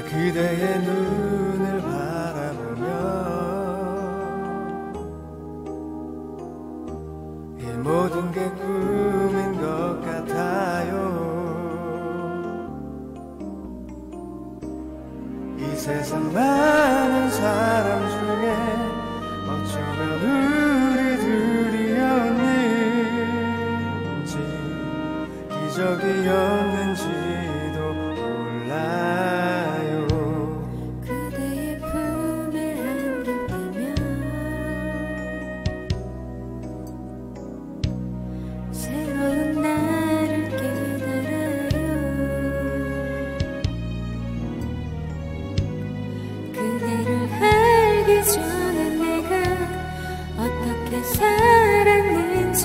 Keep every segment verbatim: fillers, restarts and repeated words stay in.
그대의 눈을 바라보며 이 모든 게 꿈인 것 같아요. 이 세상 많은 사람 중에 어쩌면 우리들이었는지 기적이었는지도 몰라요. 그대의 품에 안기면 새로운 나를 깨달아요. 그대를 알기 전에 내가 어떻게 살았는지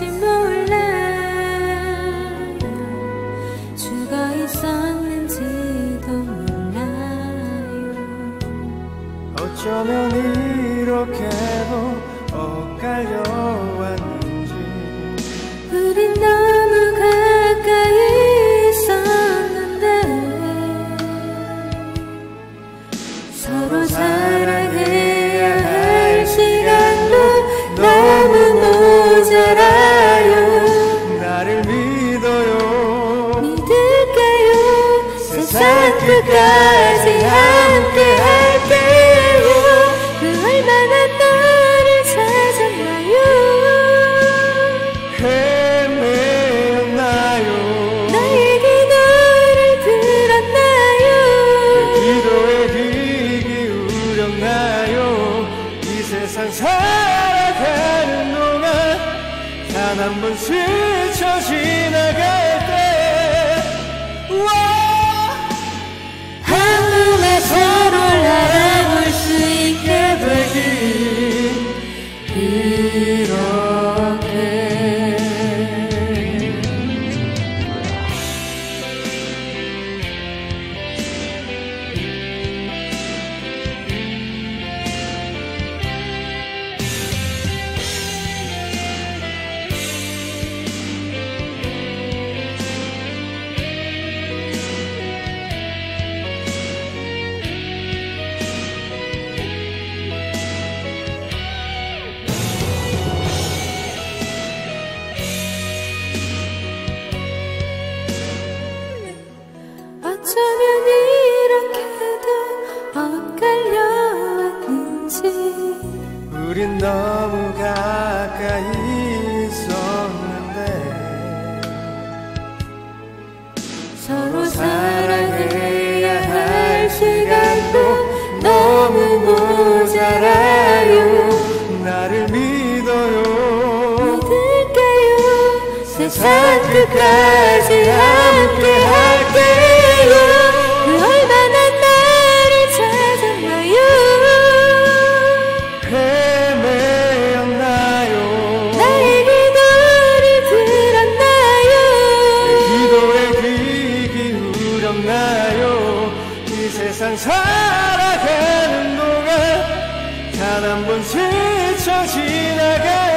몰라요. 죽어 있었는지도 몰라요. 어쩌면 이렇게도 엇갈려 왔는지 우린 너무 가까이 있었는데 서로 사랑해야 할 시간도 너무 모자라요. 나를 믿어요. 믿을게요. 세상 끝까지 함께 할게요. 그 얼마나 너를 찾았나요. 헤매었나요. 나의 기도를 들었나요. 그 기도에 귀 기울였나요. 이 세상 살아가는 동안 단 한 번 스쳐 지나갈 때 한눈에 서로를 알아볼 수 있게 되길 이렇게 어쩌면 이렇게도 엇갈려 왔는지 우린 너무 가까이 있었는데 서로 사랑해야 할 시간도 너무 모자라요. 나를 믿어요. 믿을게요. 세상 끝까지 함께 할게요. 그 얼마나 나를 찾았나요. 헤매었나요. 나의 기도를 들었나요. 기도에 귀 기울였나요. 이 세상 살아가는 동안 단 한 번 스쳐 지나갈